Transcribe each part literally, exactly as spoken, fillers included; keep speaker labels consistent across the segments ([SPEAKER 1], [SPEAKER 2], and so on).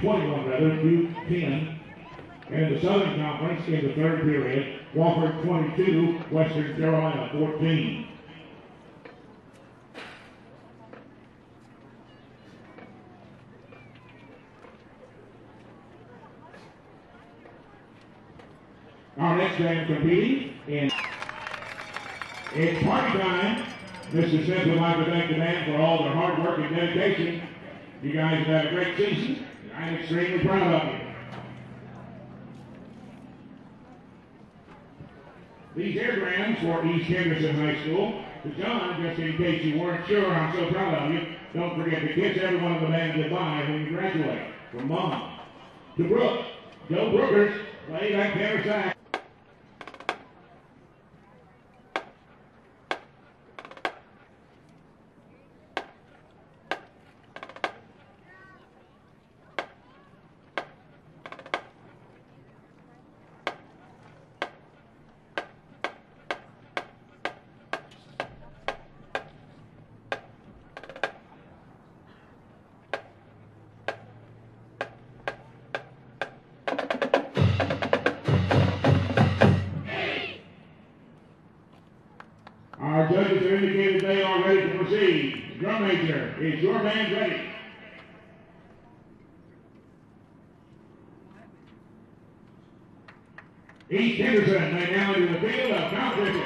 [SPEAKER 1] twenty-one rather, Duke ten. And in the Southern Conference, in the third period, Wofford twenty-two, Western Carolina fourteen. Our next band competing in it's party time. Mister Smith would like to thank the band for all their hard work and dedication. You guys have had a great season. I'm extremely proud of you. These airgrams for East Henderson High School. To John, just in case you weren't sure, I'm so proud of you. Don't forget to kiss every one of the band goodbye when you graduate. From Mom. To Brooke. Go Brookers. Play that tenor sax. Our judges have indicated they are ready to proceed. Drum major, is your band ready? East Henderson may now enter the field of competition.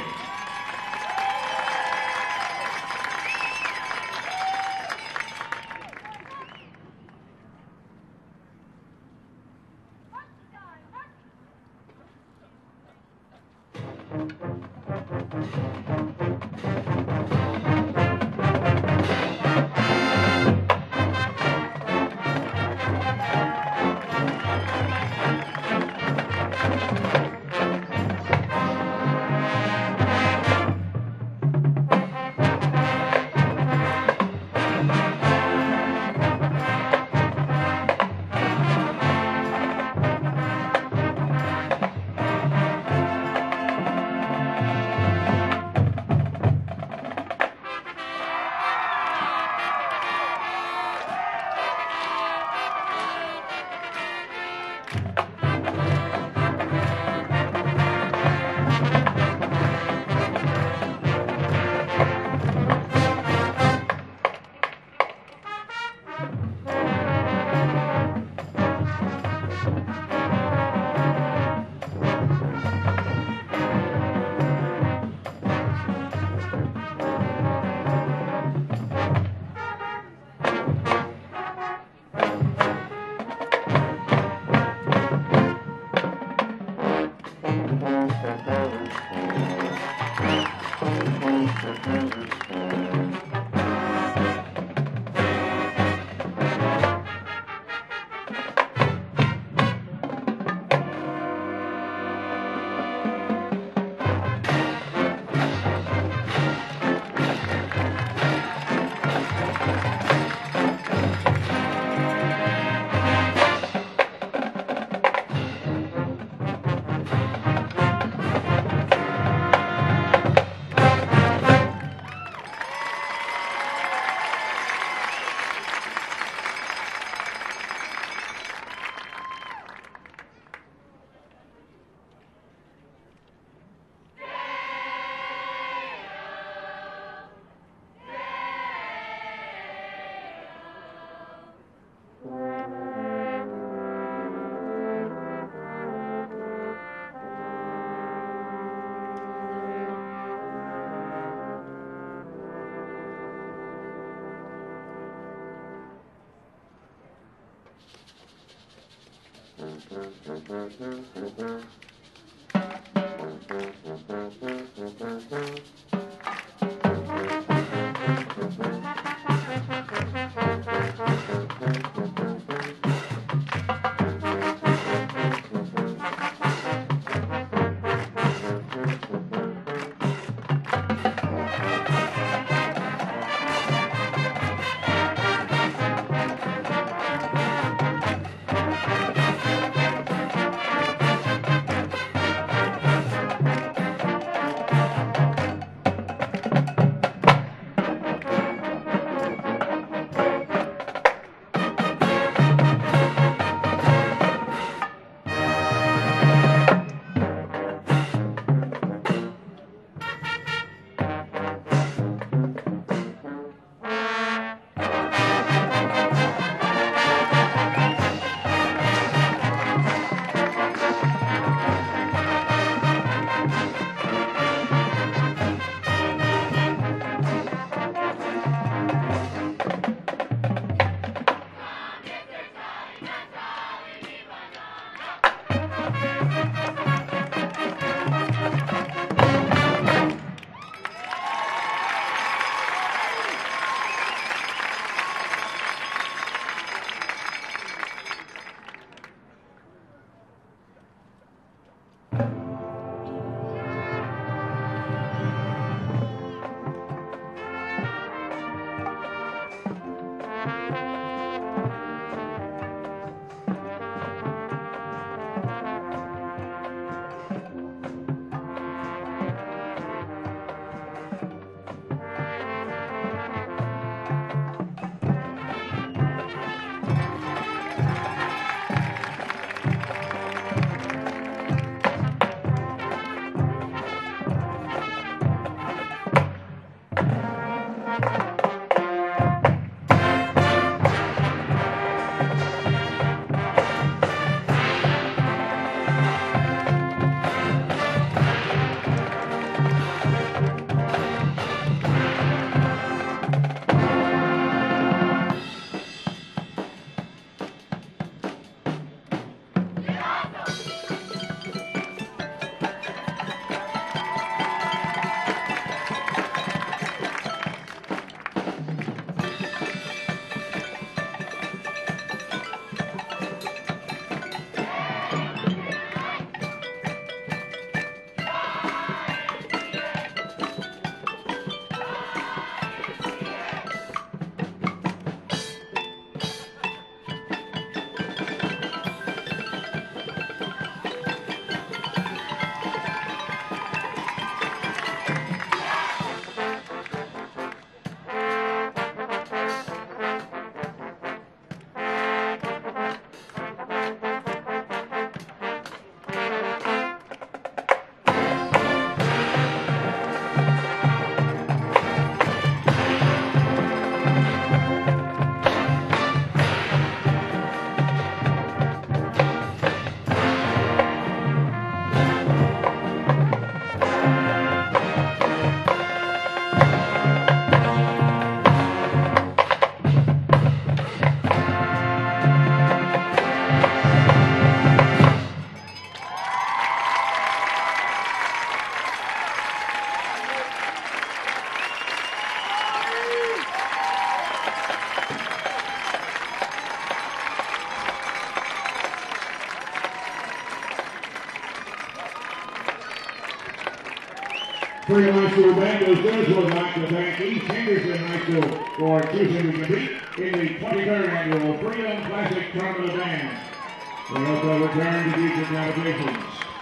[SPEAKER 1] Freedom High School Band goes theirs would like to thank East Henderson High School for choosing to compete in the twenty-third annual Freedom Classic Tournament Band. We hope they'll return to future competitions.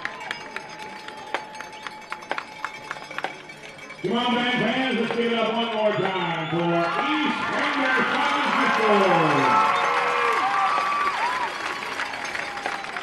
[SPEAKER 1] Come on, band fans, let's give it up one more time for East Henderson High School.